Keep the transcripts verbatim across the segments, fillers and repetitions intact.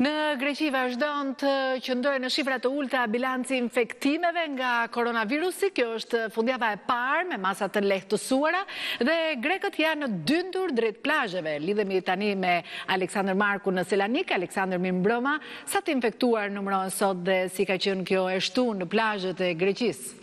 Në Greqi vazhdon të qëndrojë në shifra të ulta bilanci infektimeve nga koronavirusi. Kjo është fundjava e parë me masa të lehtësuara dhe grekët janë dyndur drejt plazheve. Lidhemi tani me Aleksandër Marku në Selanik. Aleksandër, mirëmbrëma. Sa të infektuar numërohen sot dhe si ka qenë kjo e shtunë në plazhet e Greqisë?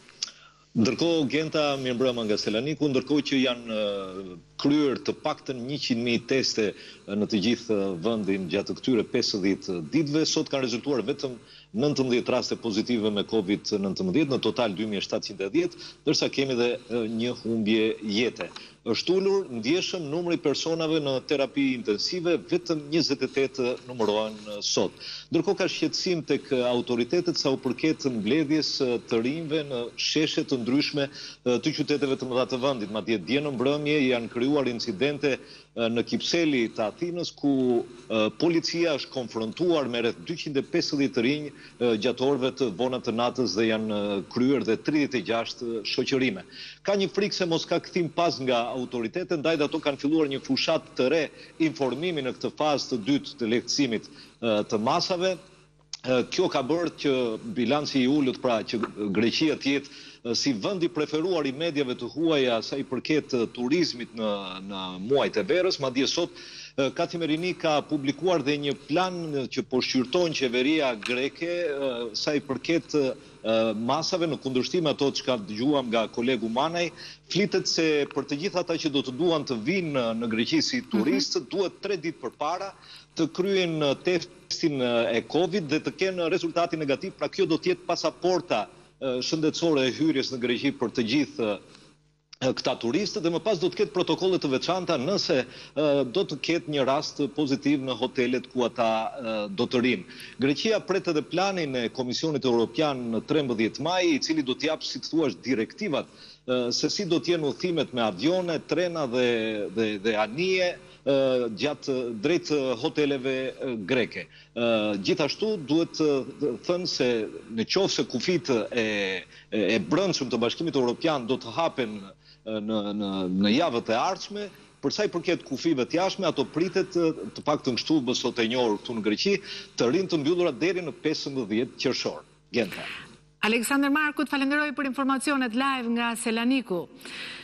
Ndërkohë, Genta, mirëmbrëma nga Selaniku, ndërkohë që janë kryer të paktën njëqind mijë teste në të gjithë vendin gjatë këtyre pesëdhjetë ditëve, sot kanë rezultuar vetëm nëntëmbëdhjetë raste pozitive me COVID nëntëmbëdhjetë, në total dy mijë e shtatëqind e dhjetë, ndërsa kemi dhe një humbje jete. Është ulur ndjeshëm numri personave në terapi intensive, vetëm njëzet e tetë numërohen sot. Ndërkohë ka shqetësim tek autoritetet sa u përket mbledhjes të rinjve në sheshe të ndryshme të qyteteve të mëdha të vendit. Madje dje në mbrëmje janë krijuar incidente në Kipseli të Athinës, ku policia është konfrontuar me rreth dyqind e pesëdhjetë rinj gjatë orëve të vona të natës dhe janë kryer dhe tridhjetë e gjashtë shoqërime. Ka një frikë se mos ka kthim pas nga autoritetet, ndaj ato kanë filluar një fushat të re informimi në këtë fazë të dytë të lehtësimit të masave. Kjo ka bërë që bilanci i ulët, pra që Greqia të jetë si vendi preferuar i mediave të huaja sa i përket turizmit në, në muajt e verës. Madje sot Katimerini ka publikuar dhe një plan që po shqyrton qeveria greke sa i përket masave, në kundërshtim ato që ka dëgjuam nga kolegu Manaj. Flitet se për të gjithë ata që do të duan të vinë në Greqi si turistë, duhet tre ditë përpara të kryen testin e Covid dhe të kenë rezultati negativ. Pra kjo do të jetë pasaporta shëndetësore e hyrjes në Greqi për të gjithë këta turistë, dhe më pas do të ketë protokolle të veçanta nëse do të ketë një rast pozitiv në hotelet ku ata do të rinë. Greqia pret edhe planin e Komisionit Evropian në trembëdhjetë maj, i cili do t'jap, si të thuash, direktivat se si do t'jenë udhëtimet me avione, trena dhe, dhe, dhe anije gjatë drejt hoteleve greke. Gjithashtu duhet të thënë se në qoftë se kufit e, e brendshëm të Bashkimit Evropian do të hapen në, në, në javët e ardhshme, për sa i përket kufive të jashtme, ato pritet të paktën kështu sot e njohur këtu në Greqi, të rinë të mbyllura deri në pesëmbëdhjetë qershor. Genta. Aleksandër Marku, të falenderoj për informacionet live nga Selaniku.